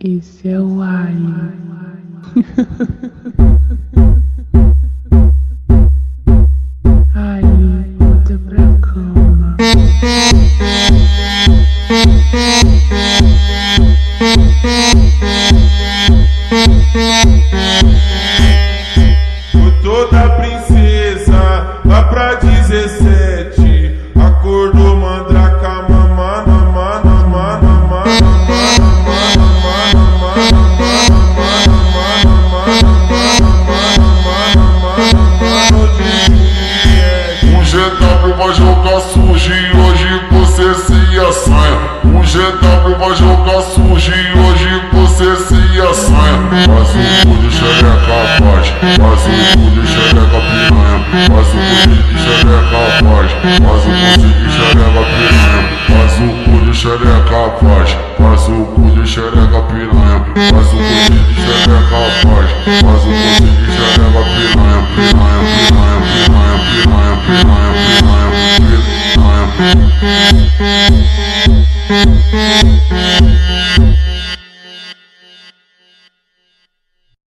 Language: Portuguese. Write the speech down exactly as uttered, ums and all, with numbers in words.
Esse é o Alien. Alien, volta pra cama. O toda princesa lá pra dezessete. Acordou mandraca, mamana, mana, mana, mana, um G W vai jogar sujo e hoje você se assanha. Um G W vai jogar sujo e hoje você se assanha. Faz o cu de xereca, faz. Faz o cu de xereca, piranha. Faz o cu de xereca, faz. Faz o cu de xereca, piranha. Faz o cu de xereca, faz. Faz o cu de xereca, piranha. Faz o cu de xereca, faz. Faz o cu de xereca, piranha. Piranha, piranha, piranha, piranha, piranha, piranha, piranha, piranha.